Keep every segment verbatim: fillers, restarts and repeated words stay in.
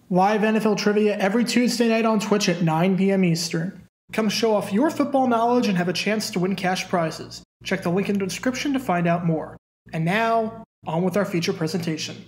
Live N F L trivia every Tuesday night on Twitch at nine p m Eastern. Come show off your football knowledge and have a chance to win cash prizes. Check the link in the description to find out more. And now, on with our feature presentation.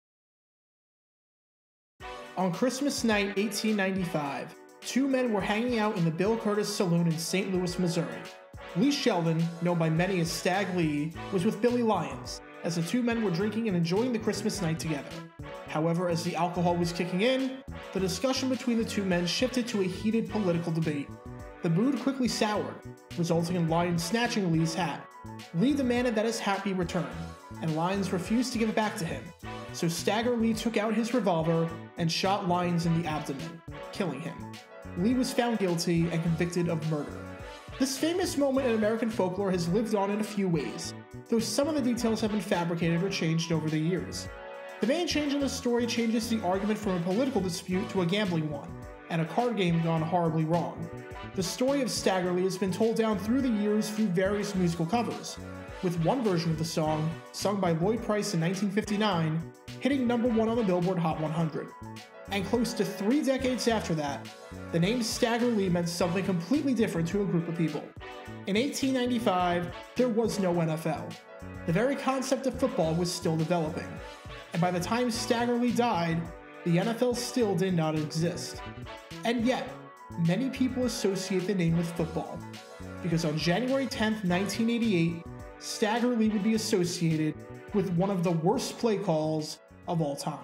On Christmas night eighteen ninety-five, two men were hanging out in the Bill Curtis Saloon in Saint Louis, Missouri. Lee Sheldon, known by many as Stag Lee, was with Billy Lyons, as the two men were drinking and enjoying the Christmas night together. However, as the alcohol was kicking in, the discussion between the two men shifted to a heated political debate. The mood quickly soured, resulting in Lyons snatching Lee's hat. Lee demanded that his hat be returned, and Lyons refused to give it back to him, so Stagger Lee took out his revolver and shot Lyons in the abdomen, killing him. Lee was found guilty and convicted of murder. This famous moment in American folklore has lived on in a few ways, though some of the details have been fabricated or changed over the years. The main change in the story changes the argument from a political dispute to a gambling one, and a card game gone horribly wrong. The story of Stagger Lee has been told down through the years through various musical covers, with one version of the song, sung by Lloyd Price in nineteen fifty-nine, hitting number one on the Billboard Hot one hundred. And close to three decades after that, the name Stagger Lee meant something completely different to a group of people. In eighteen ninety-five, there was no N F L. The very concept of football was still developing. And by the time Stagger Lee died, the N F L still did not exist. And yet, many people associate the name with football, because on January tenth, nineteen eighty-eight, Stagger Lee would be associated with one of the worst play calls of all time.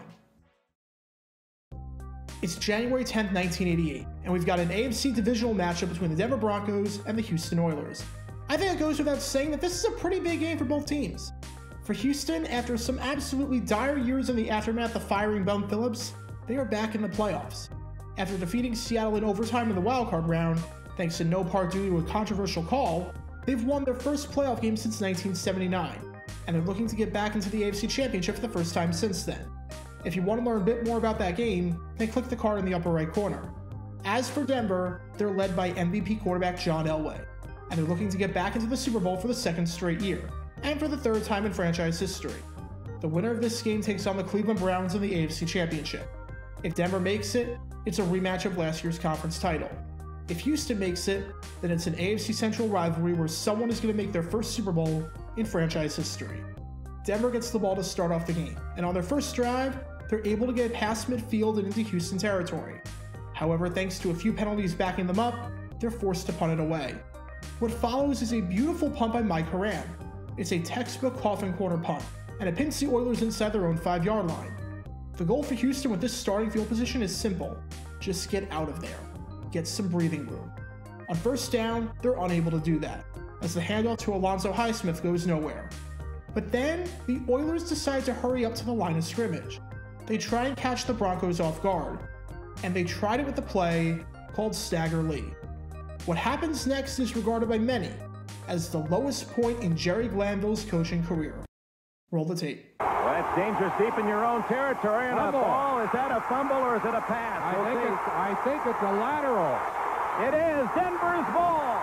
It's January tenth, nineteen eighty-eight, and we've got an A F C divisional matchup between the Denver Broncos and the Houston Oilers. I think it goes without saying that this is a pretty big game for both teams. For Houston, after some absolutely dire years in the aftermath of firing Bum Phillips, they are back in the playoffs. After defeating Seattle in overtime in the wildcard round, thanks in no part due to a controversial call, they've won their first playoff game since nineteen seventy-nine, and they're looking to get back into the A F C Championship for the first time since then. If you want to learn a bit more about that game, then click the card in the upper right corner. As for Denver, they're led by M V P quarterback John Elway, and they're looking to get back into the Super Bowl for the second straight year, and for the third time in franchise history. The winner of this game takes on the Cleveland Browns in the A F C Championship. If Denver makes it, it's a rematch of last year's conference title. If Houston makes it, then it's an A F C Central rivalry where someone is going to make their first Super Bowl in franchise history. Denver gets the ball to start off the game, and on their first drive, they're able to get past midfield and into Houston territory. However, thanks to a few penalties backing them up, they're forced to punt it away. What follows is a beautiful punt by Mike Horan. It's a textbook coffin corner punt, and it pins the Oilers inside their own five-yard line. The goal for Houston with this starting field position is simple. Just get out of there. Get some breathing room. On first down, they're unable to do that, as the handoff to Alonzo Highsmith goes nowhere. But then, the Oilers decide to hurry up to the line of scrimmage. They try and catch the Broncos off guard, and they tried it with a play called Stagger Lee. What happens next is regarded by many as the lowest point in Jerry Glanville's coaching career. Roll the tape. Well, that's dangerous deep in your own territory, and Fumble. a ball. Is that a fumble or is it a pass? I We'll think see. it's I think it's a lateral. It is Denver's ball.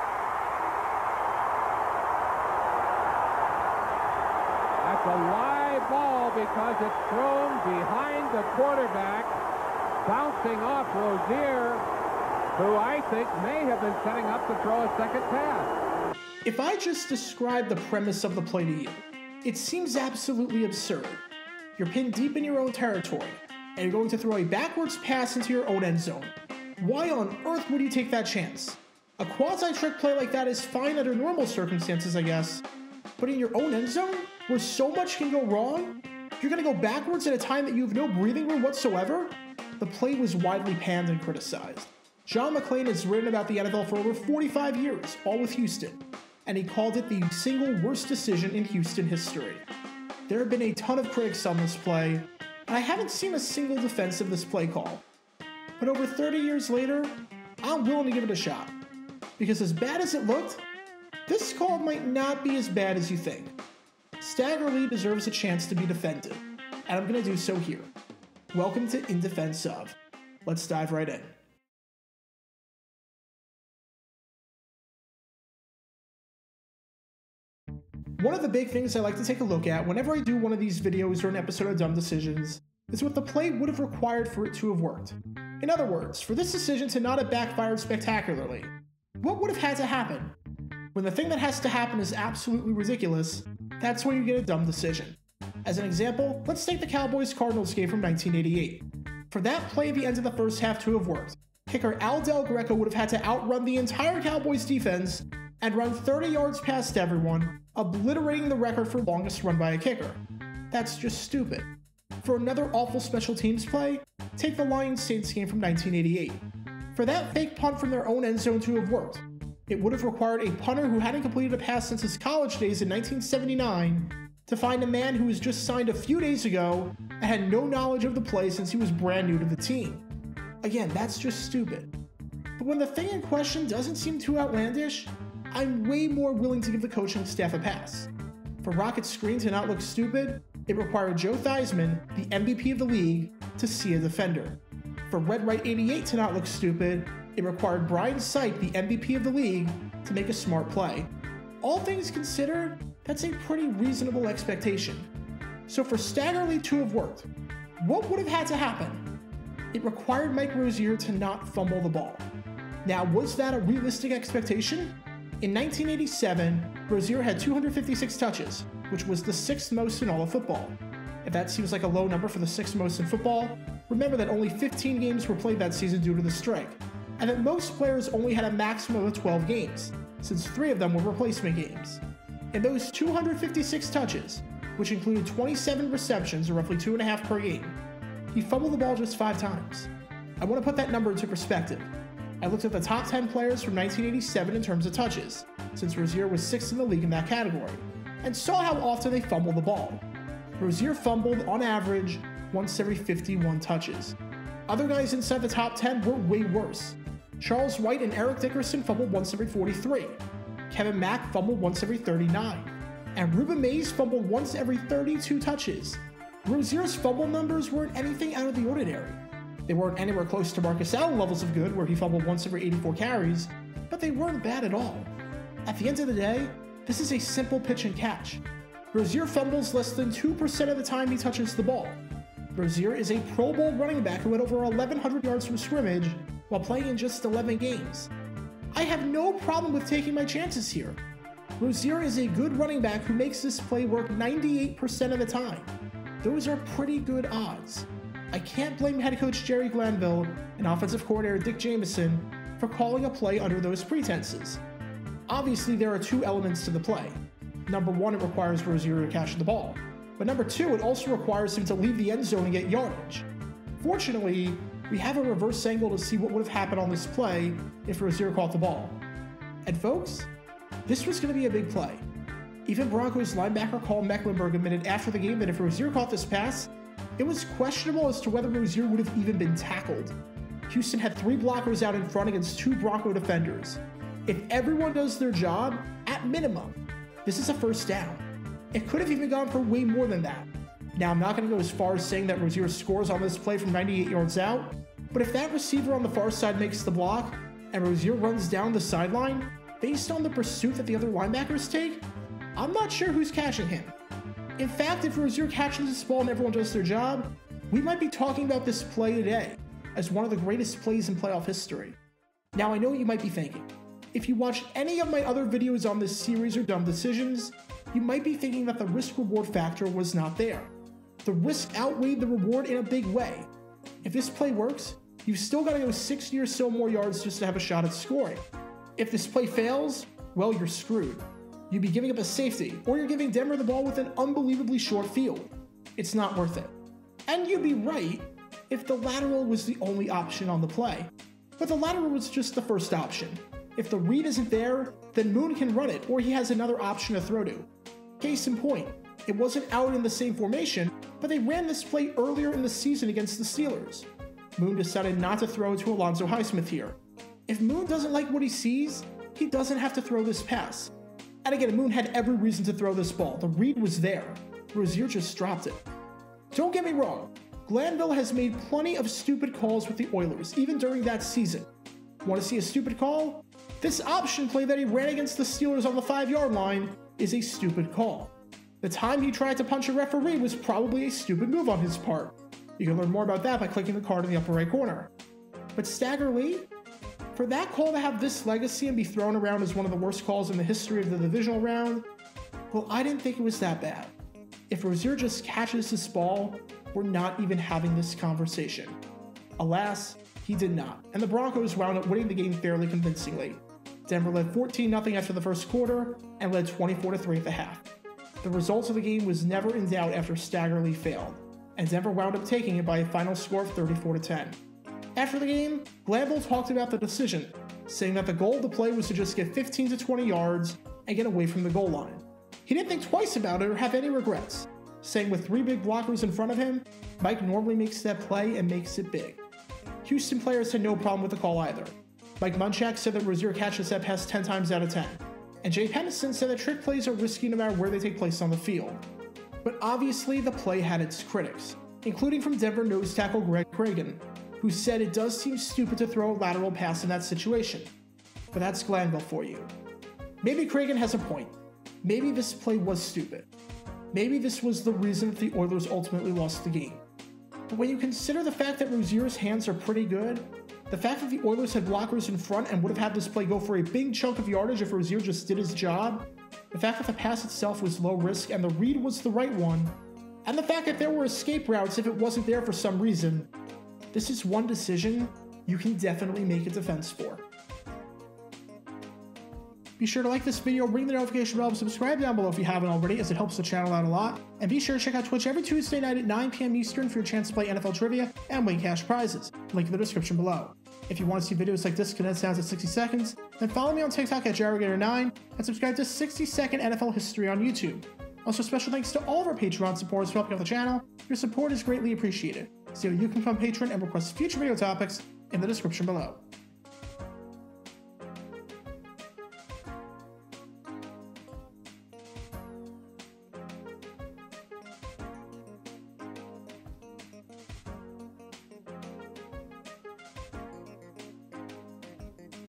That's a live ball because it's thrown behind the quarterback, bouncing off Rozier, who I think may have been setting up to throw a second pass. If I just describe the premise of the play to you, it seems absolutely absurd. You're pinned deep in your own territory, and you're going to throw a backwards pass into your own end zone. Why on earth would you take that chance? A quasi-trick play like that is fine under normal circumstances, I guess, but in your own end zone, where so much can go wrong, you're going to go backwards at a time that you have no breathing room whatsoever? The play was widely panned and criticized. John McClain has written about the N F L for over forty-five years, all with Houston, and he called it the single worst decision in Houston history. There have been a ton of critics on this play, and I haven't seen a single defense of this play call. But over thirty years later, I'm willing to give it a shot. Because as bad as it looked, this call might not be as bad as you think. Stagger Lee deserves a chance to be defended, and I'm going to do so here. Welcome to In Defense Of. Let's dive right in. One of the big things I like to take a look at whenever I do one of these videos or an episode of Dumb Decisions is what the play would have required for it to have worked. In other words, for this decision to not have backfired spectacularly, what would have had to happen? When the thing that has to happen is absolutely ridiculous, that's when you get a dumb decision. As an example, let's take the Cowboys-Cardinals game from nineteen eighty-eight. For that play at the end of the first half to have worked, kicker Al Del Greco would have had to outrun the entire Cowboys defense and run thirty yards past everyone, obliterating the record for longest run by a kicker. That's just stupid. For another awful special teams play, take the Lions-Saints game from nineteen eighty-eight. For that fake punt from their own end zone to have worked, it would have required a punter who hadn't completed a pass since his college days in nineteen seventy-nine to find a man who was just signed a few days ago and had no knowledge of the play since he was brand new to the team. Again, that's just stupid. But when the thing in question doesn't seem too outlandish, I'm way more willing to give the coaching staff a pass. For rocket screen to not look stupid, it required Joe Theismann, the M V P of the league, to see a defender. For Red Right eighty-eight to not look stupid, it required Brian Sipe, the M V P of the league, to make a smart play. All things considered, that's a pretty reasonable expectation. So for Staggerly to have worked, what would have had to happen? It required Mike Rozier to not fumble the ball. Now, was that a realistic expectation? In nineteen eighty-seven, Rozier had two hundred fifty-six touches, which was the sixth most in all of football. If that seems like a low number for the sixth most in football, remember that only fifteen games were played that season due to the strike, and that most players only had a maximum of twelve games, since three of them were replacement games. In those two hundred fifty-six touches, which included twenty-seven receptions or roughly two and a half per game, he fumbled the ball just five times. I want to put that number into perspective. I looked at the top ten players from nineteen eighty-seven in terms of touches, since Rozier was sixth in the league in that category, and saw how often they fumbled the ball. Rozier fumbled, on average, once every fifty-one touches. Other guys inside the top ten were way worse. Charles White and Eric Dickerson fumbled once every forty-three. Kevin Mack fumbled once every thirty-nine. And Ruben Mays fumbled once every thirty-two touches. Rozier's fumble numbers weren't anything out of the ordinary. They weren't anywhere close to Marcus Allen levels of good, where he fumbled once every eighty-four carries, but they weren't bad at all. At the end of the day, this is a simple pitch and catch. Rozier fumbles less than two percent of the time he touches the ball. Rozier is a Pro Bowl running back who had over eleven hundred yards from scrimmage while playing in just eleven games. I have no problem with taking my chances here. Rozier is a good running back who makes this play work ninety-eight percent of the time. Those are pretty good odds. I can't blame head coach Jerry Glanville and offensive coordinator Dick Jamieson for calling a play under those pretenses. Obviously, there are two elements to the play. Number one, it requires Rozier to catch the ball. But number two, it also requires him to leave the end zone and get yardage. Fortunately, we have a reverse angle to see what would have happened on this play if Rozier caught the ball. And folks, this was going to be a big play. Even Broncos linebacker Carl Mecklenburg admitted after the game that if Rozier caught this pass, it was questionable as to whether Rozier would have even been tackled. Houston had three blockers out in front against two Bronco defenders. If everyone does their job, at minimum, this is a first down. It could have even gone for way more than that. Now, I'm not going to go as far as saying that Rozier scores on this play from ninety-eight yards out, but if that receiver on the far side makes the block, and Rozier runs down the sideline, based on the pursuit that the other linebackers take, I'm not sure who's catching him. In fact, if Rozier catches this ball and everyone does their job, we might be talking about this play today as one of the greatest plays in playoff history. Now, I know what you might be thinking. If you watched any of my other videos on this series or dumb decisions, you might be thinking that the risk-reward factor was not there. The risk outweighed the reward in a big way. If this play works, you've still got to go sixty or so more yards just to have a shot at scoring. If this play fails, well, you're screwed. You'd be giving up a safety, or you're giving Denver the ball with an unbelievably short field. It's not worth it. And you'd be right if the lateral was the only option on the play. But the lateral was just the first option. If the read isn't there, then Moon can run it, or he has another option to throw to. Case in point, it wasn't out in the same formation, but they ran this play earlier in the season against the Steelers. Moon decided not to throw to Alonzo Highsmith here. If Moon doesn't like what he sees, he doesn't have to throw this pass. And again, Moon had every reason to throw this ball. The read was there. Rozier just dropped it. Don't get me wrong, Glanville has made plenty of stupid calls with the Oilers, even during that season. Want to see a stupid call? This option play that he ran against the Steelers on the five-yard line is a stupid call. The time he tried to punch a referee was probably a stupid move on his part. You can learn more about that by clicking the card in the upper right corner. But Stagger Lee? For that call to have this legacy and be thrown around as one of the worst calls in the history of the divisional round, well, I didn't think it was that bad. If Rozier just catches this ball, we're not even having this conversation. Alas, he did not, and the Broncos wound up winning the game fairly convincingly. Denver led fourteen nothing after the first quarter and led twenty-four to three at the half. The result of the game was never in doubt after Stagger Lee failed, and Denver wound up taking it by a final score of thirty-four to ten. After the game, Glanville talked about the decision, saying that the goal of the play was to just get fifteen to twenty yards and get away from the goal line. He didn't think twice about it or have any regrets, saying with three big blockers in front of him, Mike normally makes that play and makes it big. Houston players had no problem with the call either. Mike Munchak said that Rozier catches that pass ten times out of ten, and Jay Pennison said that trick plays are risky no matter where they take place on the field. But obviously the play had its critics, including from Denver nose tackle Greg Cragen, who said it does seem stupid to throw a lateral pass in that situation. But that's Glanville for you. Maybe Cragen has a point. Maybe this play was stupid. Maybe this was the reason that the Oilers ultimately lost the game. But when you consider the fact that Rozier's hands are pretty good, the fact that the Oilers had blockers in front and would have had this play go for a big chunk of yardage if Rozier just did his job, the fact that the pass itself was low risk and the read was the right one, and the fact that there were escape routes if it wasn't there for some reason, this is one decision you can definitely make a defense for. Be sure to like this video, ring the notification bell, and subscribe down below if you haven't already, as it helps the channel out a lot. And be sure to check out Twitch every Tuesday night at nine p m Eastern for your chance to play N F L trivia and win cash prizes. Link in the description below. If you want to see videos like this condensed down to sixty seconds, then follow me on TikTok at Jarrogator nine and subscribe to sixty second N F L History on YouTube. Also, special thanks to all of our Patreon supporters for helping out the channel. Your support is greatly appreciated. See how you can become a patron and request future video topics in the description below.